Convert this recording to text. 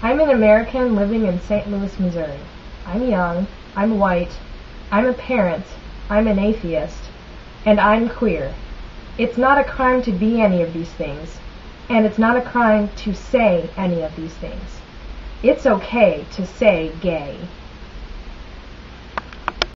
I'm an American living in St. Louis, Missouri. I'm young, I'm white, I'm a parent, I'm an atheist, and I'm queer. It's not a crime to be any of these things, and it's not a crime to say any of these things. It's okay to say gay.